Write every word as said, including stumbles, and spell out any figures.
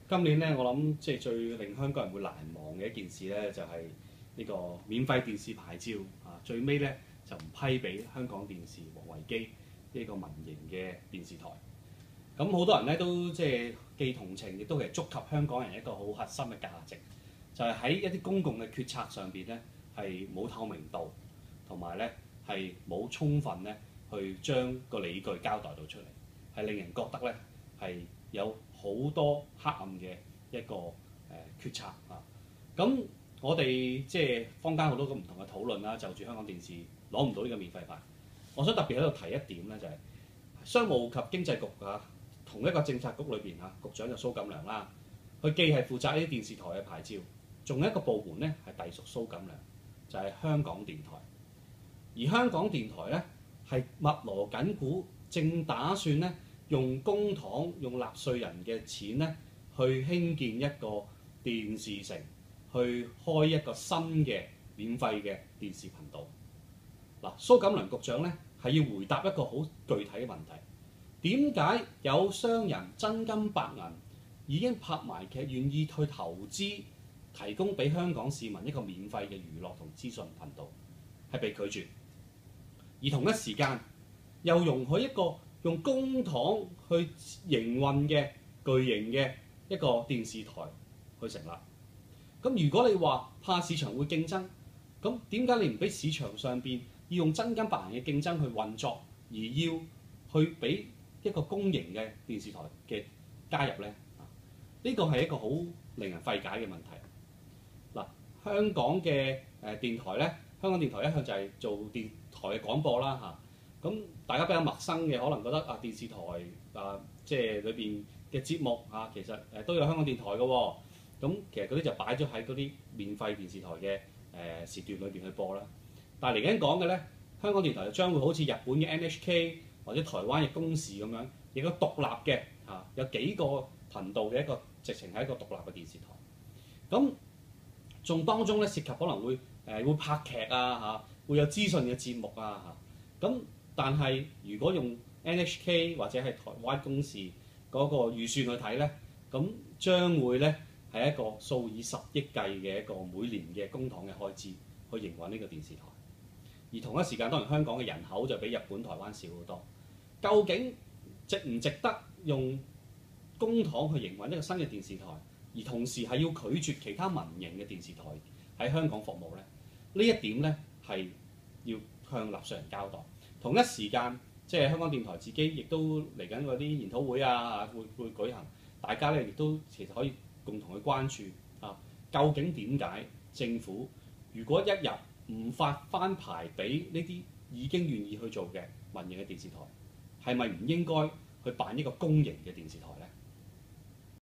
今年咧，我諗即係最令香港人會難忘嘅一件事咧，就係、呢個免費電視牌照啊，最尾咧就唔批俾香港電視和維基呢個民營嘅電視台。咁好多人咧都即係既同情，亦都係觸及香港人一個好核心嘅價值，就係、是、喺一啲公共嘅決策上邊咧係冇透明度，同埋咧係冇充分咧去將個理據交代到出嚟，係令人覺得咧係有好多黑暗嘅一個誒、呃、決策啊！咁我哋即係坊間好多個唔同嘅討論啦，就住香港電視攞唔到呢個免費牌，我想特別喺度提一點咧，就係、是、商務及經濟局啊，同一個政策局裏邊啊，局長就蘇錦樑啦，佢既係負責呢啲電視台嘅牌照，仲有一個部門咧係隸屬蘇錦樑，就係、是、香港電台。而香港電台咧係密鑼緊鼓，正打算咧，用公帑、用納稅人嘅錢咧，去興建一個電視城，去開一個新嘅免費嘅電視頻道。嗱，蘇錦樑局長咧係要回答一個好具體嘅問題：點解有商人真金白銀已經拍埋劇，願意去投資，提供俾香港市民一個免費嘅娛樂同資訊頻道，係被拒絕？而同一時間又容許一個用公帑去營運嘅巨型嘅一個電視台去成立。咁如果你話怕市場會競爭，咁點解你唔俾市場上邊要用真金白銀嘅競爭去運作，而要去俾一個公營嘅電視台嘅加入呢？呢個係一個好令人費解嘅問題。嗱，香港嘅誒電台呢，香港電台一向就係做電台嘅廣播啦嚇。咁大家比較陌生嘅，可能覺得啊電視台啊即係裏邊嘅節目啊，其實誒都有香港電台嘅喎。咁其實嗰啲就擺咗喺嗰啲免費電視台嘅誒時段裏邊去播啦。但係嚟緊講嘅咧，香港電台就將會好似日本嘅 N H K 或者台灣嘅公視咁樣，亦都獨立嘅嚇，有幾個頻道嘅一個直情係一個獨立嘅電視台。咁仲當中咧涉及可能會誒、呃、會拍劇啊嚇，會有資訊嘅節目啊嚇。咁但係如果用 N H K 或者係台灣公視嗰個預算去睇咧，咁將會咧係一個數以十億計嘅一個每年嘅公帑嘅開支去營運呢個電視台。而同一時間，當然香港嘅人口就比日本、台灣少好多。究竟值唔值得用公帑去營運一個新嘅電視台，而同時係要拒絕其他民營嘅電視台喺香港服務咧？呢一點咧係要向納稅人交代。同一時間，即係香港電台自己亦都嚟緊嗰啲研討會啊，會會舉行，大家咧亦都其實可以共同去關注啊，究竟點解政府如果一日唔發翻牌俾呢啲已經願意去做嘅民營嘅電視台，係咪唔應該去辦一個公營嘅電視台咧？